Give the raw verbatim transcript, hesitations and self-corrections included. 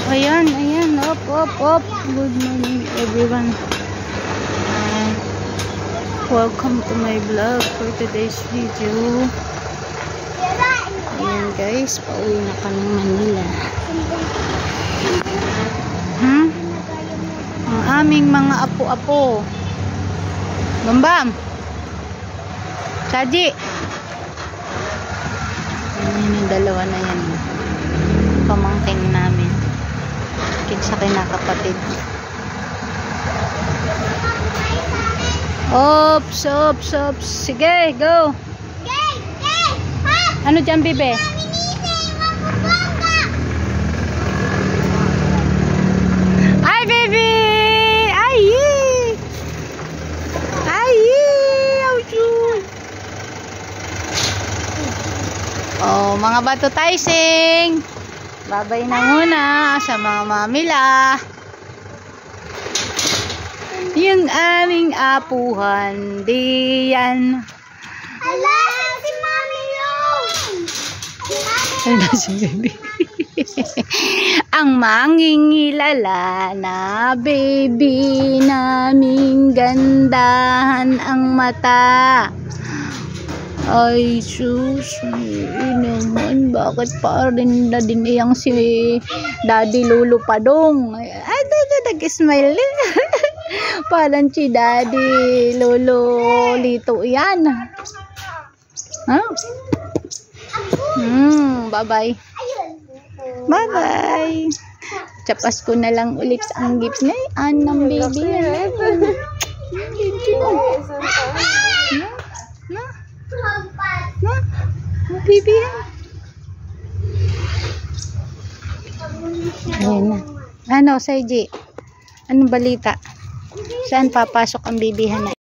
Ayan, ayan. Op, op, op. Good morning everyone. Uh, welcome to my vlog for today's video. Ayan guys, pauwi na kami Manila. Hmm? Ang aming mga apo-apo. Bambam! Saji! Ayan yung dalawa na yan. Pamangkin namin. Sa kinakapatid. Ops, ops, ops. Sige, go. Ano dyan, bibe? Ay, baby! Ay! Ay! Oh, mga bato taising. Babay na muna sa mga mamila. Yung aming apuhan diyan. Ala, si Mami yun! Ay, nasi baby. Ang mangingilala na baby naming gandahan ang mata. Ay, sus, naman, bakit pa rin na din iyang si Daddy Lolo Padong? Ay, nag-smile din. Parang si Daddy Lolo Lito yan. Ha? Hmm, bye-bye. Bye-bye. Chapas ko na lang ulit ang gift na yan ng baby. Na? Na? Baby yan. Ayan na. Ano, Saiji? Anong balita? Saan papasok ang bibihan na?